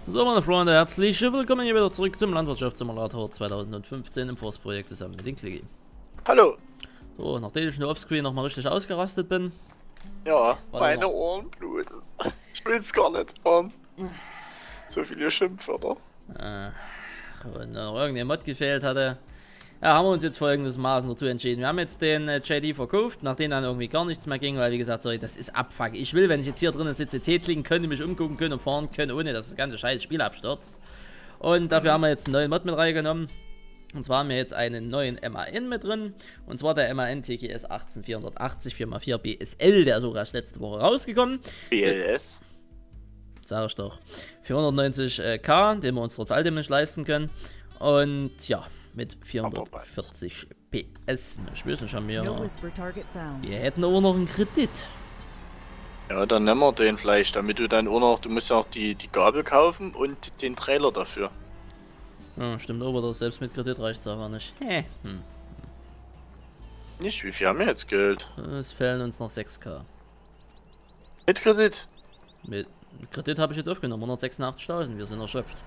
So, meine Freunde, herzlich willkommen hier wieder zurück zum Landwirtschaftssimulator 2015 im Forstprojekt zusammen mit den Klicki. Hallo. So, nachdem ich nur offscreen nochmal richtig ausgerastet bin. Ja, War meine Ohren bluten. Ich will's gar nicht hören. So viele Schimpfwörter. Und noch irgendein Mod gefehlt hatte. Ja, haben wir uns jetzt folgendermaßen dazu entschieden. Wir haben jetzt den JD verkauft, nachdem dann irgendwie gar nichts mehr ging, weil wie gesagt, sorry, das ist Abfuck. Ich will, wenn ich jetzt hier drinnen sitze, T klicken können, mich umgucken können und fahren können, ohne dass das ganze scheiß Spiel abstürzt. Und dafür haben wir jetzt einen neuen Mod mit reingenommen. Und zwar haben wir jetzt einen neuen MAN mit drin. Und zwar der MAN TGS 18480 4x4 BSL, der ist auch erst letzte Woche rausgekommen. BLS? Sag ich doch. Für 190k, den wir uns trotz alledem nicht leisten können. Und ja, mit 440 PS. Ich weiß nicht, haben wir hätten aber noch einen Kredit. Ja, dann nehmen wir den vielleicht, damit du dann auch noch, du musst ja auch die Gabel kaufen und den Trailer dafür. Ja, stimmt aber, selbst mit Kredit reicht es aber nicht. Nicht, wie viel haben wir jetzt Geld? Es fehlen uns noch 6k. Mit Kredit? Mit Kredit habe ich jetzt aufgenommen, 186.000, wir sind erschöpft.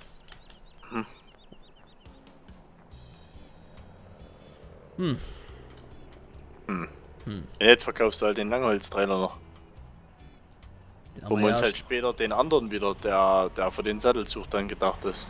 Jetzt verkaufst du halt den Langholztrailer noch. Wo wir uns halt später den anderen wieder, der für den Sattelzug dann gedacht ist.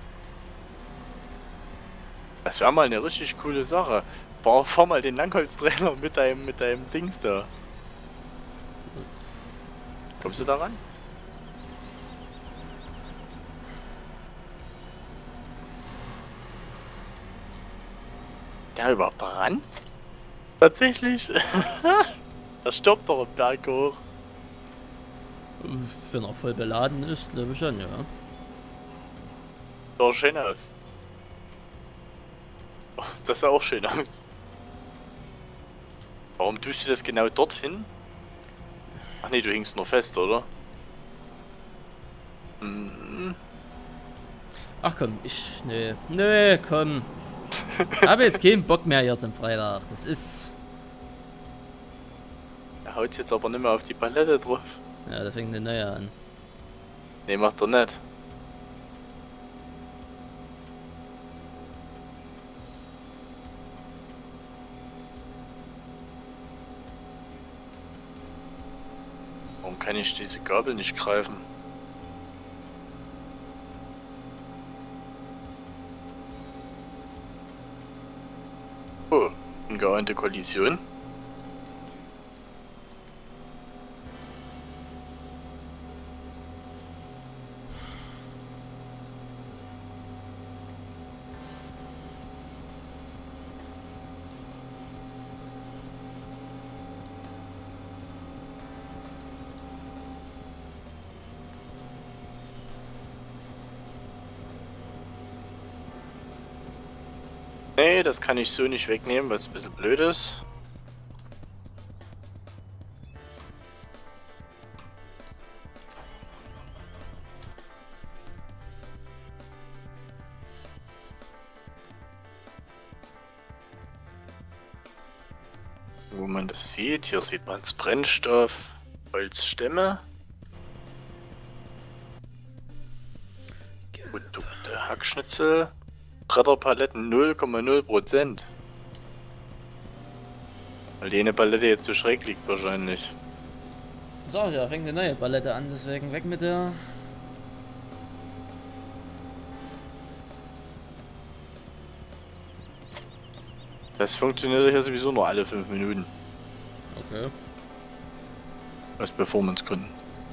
Das wäre mal eine richtig coole Sache. Fahr mal den Langholztrailer mit deinem Dings da. Kommst du da ran? Der überhaupt da ran? Tatsächlich? Das stirbt doch einen Berg hoch. Wenn er voll beladen ist, glaube ich schon, ja. Sah schön aus. Oh, das sah auch schön aus. Warum tust du das genau dorthin? Ach nee, du hängst nur fest, oder? Ach komm, nee, komm. Ich habe jetzt keinen Bock mehr jetzt am Freitag. Das ist... Er haut jetzt aber nicht mehr auf die Palette drauf. Ja, da fängt eine neue an. Nee, macht er nicht. Warum kann ich diese Gabel nicht greifen? Oh, ungeahnte Kollision. Nee, das kann ich so nicht wegnehmen, was ein bisschen blöd ist. Wo man das sieht, hier sieht man das Brennstoff, Holzstämme. Produkte, Hackschnitzel. Bretterpaletten 0,0%. Weil die eine Palette jetzt so schräg liegt wahrscheinlich. Sag ja, fängt eine neue Palette an, deswegen weg mit der... Das funktioniert hier sowieso nur alle 5 Minuten. Okay. Aus Performance-Gründen.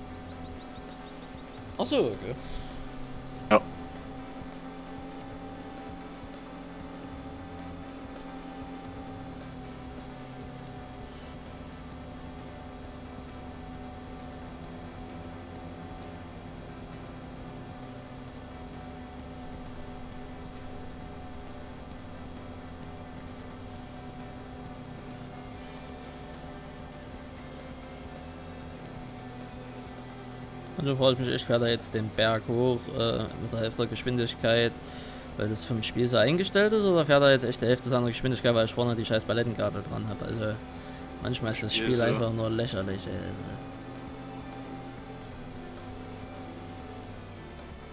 Achso, okay. Ja. Und da frage ich mich echt, fährt er jetzt den Berg hoch mit der Hälfte der Geschwindigkeit, weil das vom Spiel so eingestellt ist, oder fährt er jetzt echt die Hälfte seiner Geschwindigkeit, weil ich vorne die scheiß Palettengabel dran habe? Also manchmal ist das Spiel so einfach nur lächerlich, ey.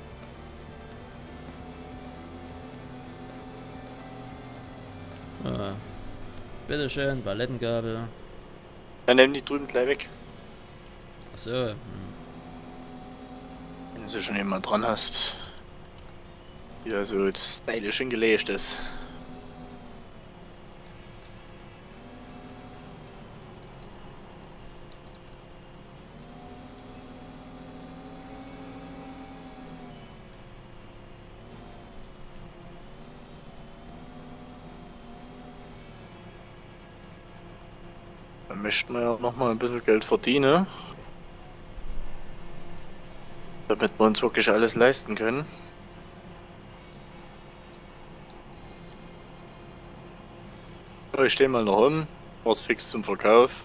Bitteschön, Palettengabel. Dann nimm die drüben gleich weg. Achso. Wenn du schon jemand dran hast. Ja, so stylisch hingelegt ist. Dann möchten wir ja noch mal ein bisschen Geld verdienen. Damit wir uns wirklich alles leisten können. So, ich stehe mal noch rum. Was fix zum Verkauf.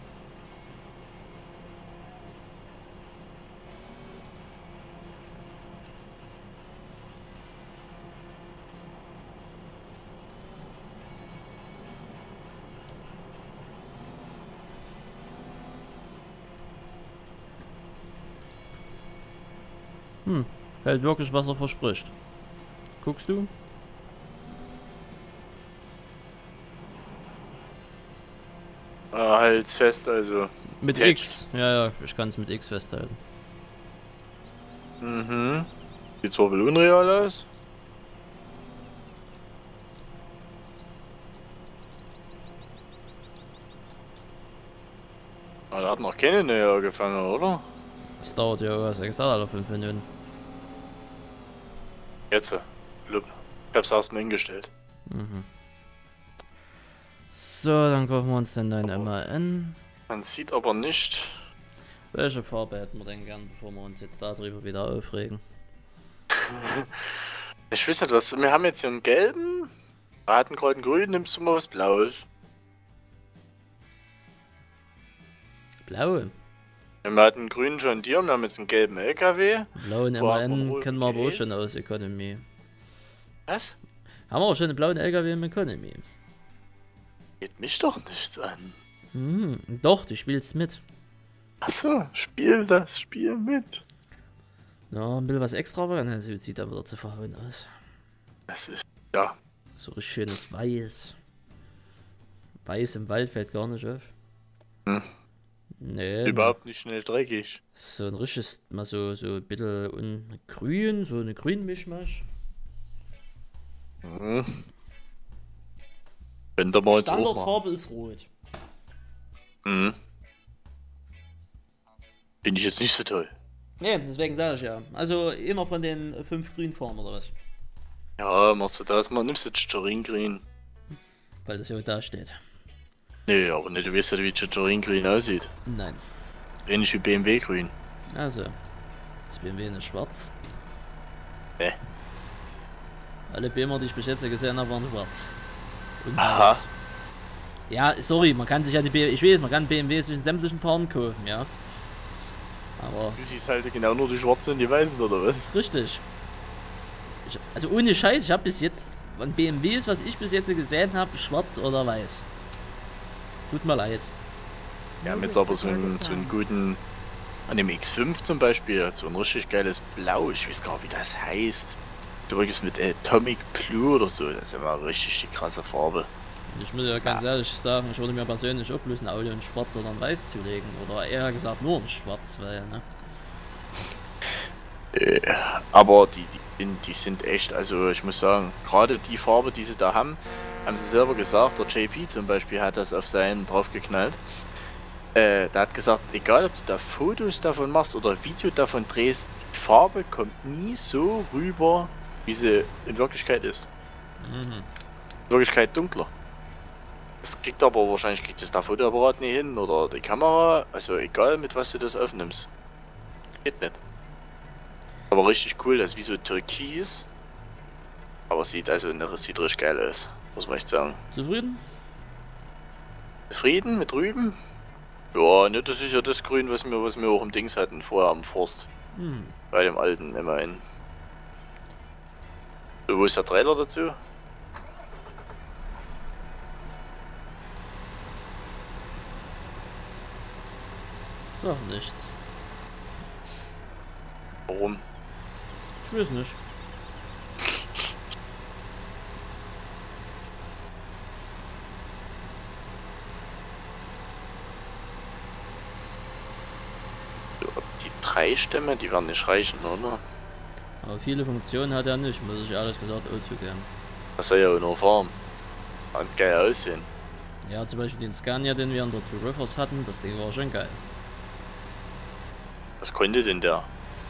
Hält wirklich, was er verspricht. Guckst du? Halt's fest, also. Mit X. Ja, ich kann es mit X festhalten. Mhm. Sieht zwar wohl unreal aus. Aber da hat noch keine näher gefangen, oder? Das dauert ja was, ich sag alle 5 Minuten. Jetzt. Blub. Ich hab's erstmal hingestellt. Mhm. So, dann kaufen wir uns den neuen MAN. Man sieht aber nicht. Welche Farbe hätten wir denn gern, bevor wir uns jetzt darüber wieder aufregen? Ich weiß nicht, was. Wir haben jetzt hier einen gelben. Wir hatten gerade einen grünen, nimmst du mal was Blaues. Blau. Wir hatten einen grünen John Deere, wir haben jetzt einen gelben LKW. Blauen Wo hat MAN man kennen wir aber auch Case? schon aus Economy. Was? Haben wir auch schon einen blauen LKW im Economy. Geht mich doch nichts an. Doch, du spielst mit. Achso, spiel das Spiel mit. Ja, ein bisschen was extra, aber dann sieht er wieder zu verhauen aus. Das ist. Ja. So richtig schönes Weiß. Weiß im Wald fällt gar nicht auf. Nee. Überhaupt nicht schnell dreckig. So ein richtiges, mal so ein bisschen grün, so eine Grünmischmasch. Mhm. Wenn der mal jetzt auch mal. Standardfarbe ist rot. Mhm. Finde ich jetzt nicht so toll. Nee, deswegen sage ich ja. Also einer von den 5 Grünfarben oder was? Ja, machst du das mal, nimmst du Chicharin Green. Weil das ja da steht. Nee, aber nicht, du weißt ja, wie Chicharin Green aussieht. Nein. Ähnlich wie BMW Grün. Also, das BMW ist schwarz. Nee. Alle BMWer, die ich bis jetzt gesehen habe, waren schwarz. Und Aha. weiß. Ja, sorry, man kann sich ja die BMW, ich weiß, man kann BMW sich in sämtlichen Farben kaufen, ja. Aber Du siehst halt genau nur die schwarzen und die weißen, oder was? richtig. Also ohne Scheiß, ich habe bis jetzt von BMWs, was ich bis jetzt gesehen habe, schwarz oder weiß. Es tut mir leid. Wir haben jetzt aber so einen guten, an dem X5 zum Beispiel, so ein richtig geiles Blau, ich weiß gar nicht, wie das heißt. Übrigens mit Atomic Blue oder so, das ist immer richtig die krasse Farbe. Ich muss ja ganz ehrlich sagen, ich würde mir persönlich auch bloß ein Auto in schwarz oder in weiß zulegen. Oder eher gesagt nur in schwarz, weil, ne? Aber die sind echt, also ich muss sagen, gerade die Farbe, die sie da haben sie selber gesagt, der JP zum Beispiel hat das auf seinen draufgeknallt. Der hat gesagt, egal ob du da Fotos davon machst oder Video davon drehst, die Farbe kommt nie so rüber, wie sie in Wirklichkeit ist. In Wirklichkeit dunkler. Das kriegt aber wahrscheinlich kriegt das der Fotoapparat nie hin oder die Kamera, also egal mit was du das aufnimmst. Geht nicht. Aber richtig cool, das ist wie so türkis. Aber sieht sieht richtig geil aus, muss man echt sagen. Zufrieden? Zufrieden mit drüben? Ja, ne, das ist ja das Grün, was wir auch im Dings hatten, vorher am Forst. Bei dem alten immerhin. So, wo ist der Trailer dazu? Sag nichts. Warum? Ich weiß nicht. 3 Stämme, die werden nicht reichen, oder? Aber viele Funktionen hat er nicht, muss ich ehrlich gesagt auch zugeben. Das soll ja auch nur fahren. Und geil aussehen. Ja, zum Beispiel den Scania, den wir in der Two Rivers hatten, das Ding war schon geil. Was konnte denn der?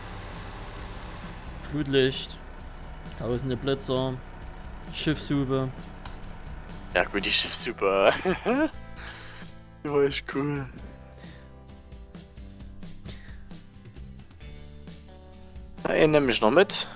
Flutlicht, tausende Blitzer, Schiffshupe. Ja gut, die Schiffshupe. Die war echt cool. Na, ihn nehme ich noch mit.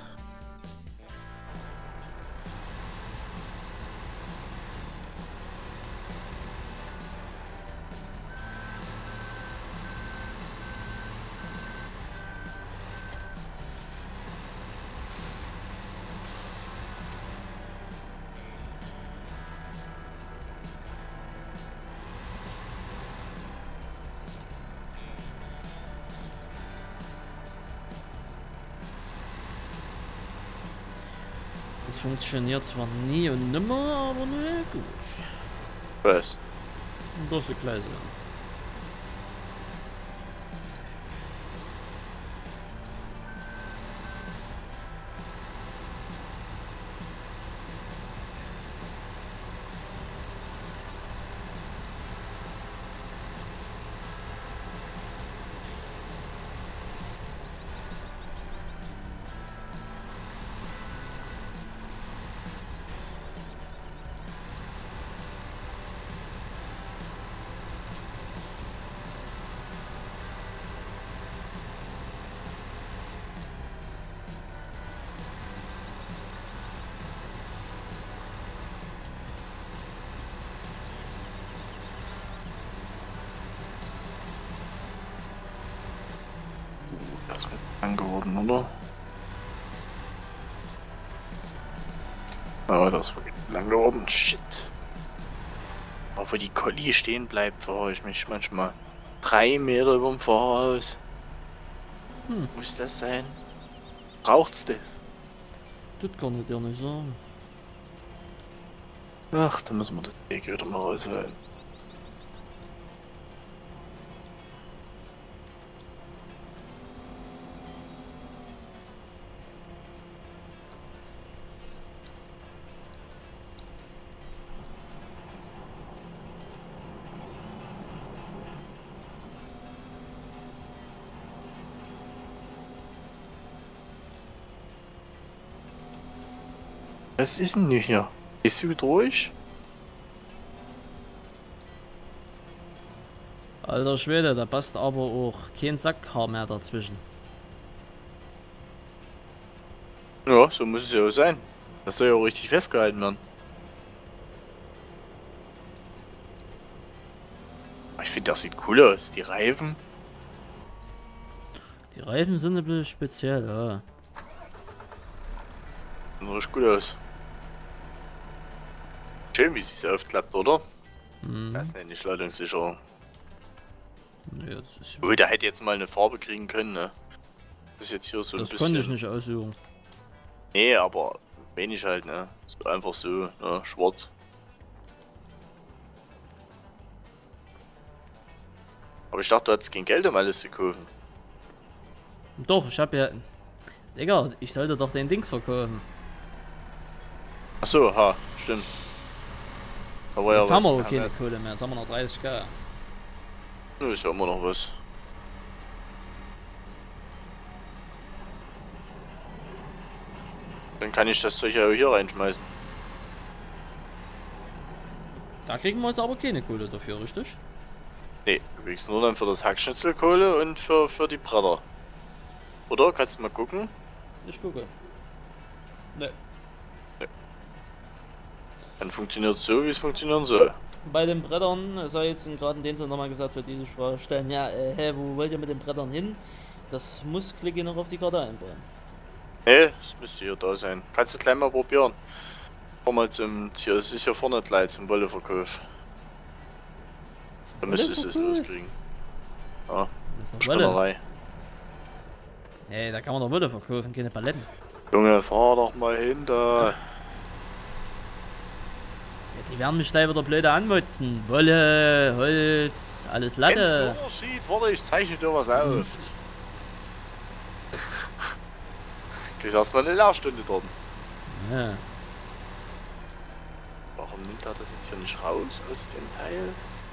Das funktioniert zwar nie und nimmer, aber ne, gut. Was? Das ist gleich so. Das ist lang geworden, oder? Oh, das ist wirklich lang geworden. Shit. Auch wo die Collie stehen bleibt, fahre ich mich manchmal 3 Meter über dem Fahrhaus. Muss das sein? Braucht's das? Das kann ich dir nicht sagen. Ach, da müssen wir das Weg wieder mal rausholen. Was ist denn hier? Bist du durch? Alter Schwede, da passt aber auch kein Sackhaar mehr dazwischen. Ja, so muss es ja auch sein. Das soll ja auch richtig festgehalten werden. Ich finde, das sieht cool aus. Die Reifen. Die Reifen sind ein bisschen speziell, ja. Sieht richtig gut aus. Schön, wie sie es aufklappt, oder? Das ist nicht ladungssicher. Nee, das ist Oh, der hätte jetzt mal eine Farbe kriegen können, ne? Das ist jetzt hier so ein das bisschen. konnte ich nicht aussuchen. Nee, aber wenig halt, ne? So einfach so, ne? Schwarz. Aber ich dachte, du hattest kein Geld, um alles zu kaufen. Doch, ich hab ja... Digga, ich sollte doch den Dings verkaufen. Achso, ha, stimmt. Aber Jetzt ja, haben wir was auch keine Kohle mehr, jetzt haben wir noch 30k. Nö, ist ja immer noch was. Dann kann ich das Zeug ja auch hier reinschmeißen. Da kriegen wir jetzt aber keine Kohle dafür, richtig? Nee, du kriegst nur dann für das Hackschnitzelkohle und für die Bretter. Oder? Kannst du mal gucken? Ich gucke. Ne. Dann funktioniert es so, wie es funktionieren soll. Bei den Brettern, sei jetzt gerade in dem Sinne nochmal gesagt, für die sich Frage stellen, ja, hä, wo wollt ihr mit den Brettern hin? Das muss Klicke noch auf die Karte einbauen. Nee, das müsste hier da sein. Kannst du gleich mal probieren. Fahr mal zum Tier, es ist hier vorne gleich zum Wolleverkauf. Da müsstest du es loskriegen. Ja, Das ist noch Wolle. Spinnerei. Hey, da kann man doch Wolle verkaufen, keine Paletten. Junge, fahr doch mal hin da. Ja, die werden mich gleich wieder blöde anmotzen. Wolle, Holz, alles Kennst du den Latte. Unterschied? Warte, ich zeichne dir was auf. Kriegst erstmal eine Lehrstunde dort. Ja. Warum nimmt er das jetzt hier nicht raus aus dem Teil?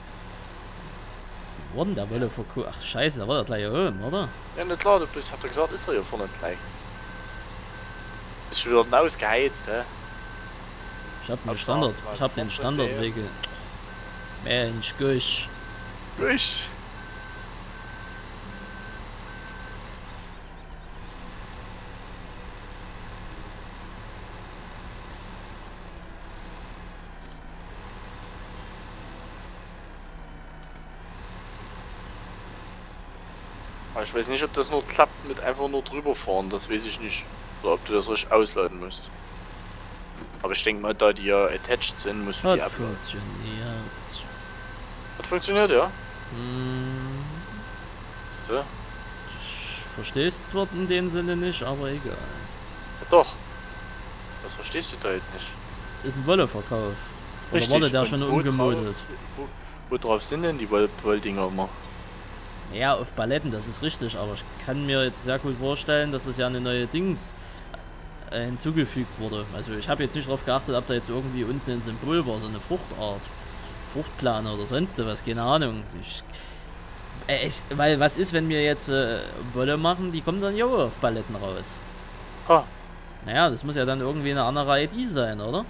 Worden, der wolle verkaufen. Ach scheiße, da war der gleich hier oben, oder? Ja, na klar, du bist, habt ihr gesagt, ist er hier vorne gleich. Ist schon wieder ausgeheizt, hä? Ich hab den Standard, ich hab den Standardwege. Mensch, Gusch. Gusch. Aber ich weiß nicht, ob das nur klappt mit einfach nur drüber fahren, das weiß ich nicht. Oder ob du das richtig ausladen musst. Aber ich denke mal, da die ja attached sind, musst du die Hat uploaden. funktioniert. Hat funktioniert, ja? Hm, Ist du? ich versteh's zwar in dem Sinne nicht, aber egal. Ja, doch. Was verstehst du da jetzt nicht? Ist ein Wolleverkauf. Oder wurde der Und schon wo umgemodelt? drauf- Wo drauf sind denn die Wolldinger immer? Ja, auf Paletten, das ist richtig, aber ich kann mir jetzt sehr gut vorstellen, dass das ja eine neue Dings hinzugefügt wurde. Also ich habe jetzt nicht darauf geachtet, ob da jetzt irgendwie unten ein Symbol war, so eine Fruchtart. Fruchtplane oder sonst was, keine Ahnung. Weil was ist, wenn wir jetzt Wolle machen, die kommen dann ja auch auf Paletten raus. Ha, Naja, das muss ja dann irgendwie eine andere ID sein, oder?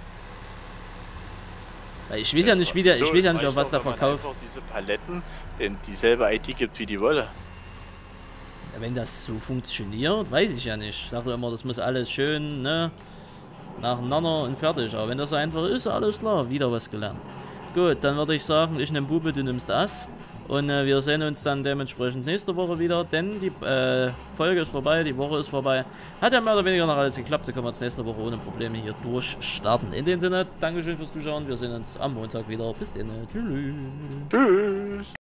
Weil ich weiß ja nicht, wie der, ich weiß ja nicht, auf was der verkauft. Einfach diese Paletten in dieselbe ID gibt wie die Wolle. Wenn das so funktioniert, weiß ich ja nicht. Ich dachte immer, das muss alles schön, ne, nacheinander und fertig. Aber wenn das so einfach ist, alles klar, wieder was gelernt. Gut, dann würde ich sagen, ich nehme Bube, du nimmst das. Und wir sehen uns dann dementsprechend nächste Woche wieder, denn die Folge ist vorbei, die Woche ist vorbei. Hat ja mehr oder weniger noch alles geklappt, so können wir jetzt nächste Woche ohne Probleme hier durchstarten. In dem Sinne, Dankeschön fürs Zuschauen, wir sehen uns am Montag wieder. Bis dann, tschüss. Tschüss.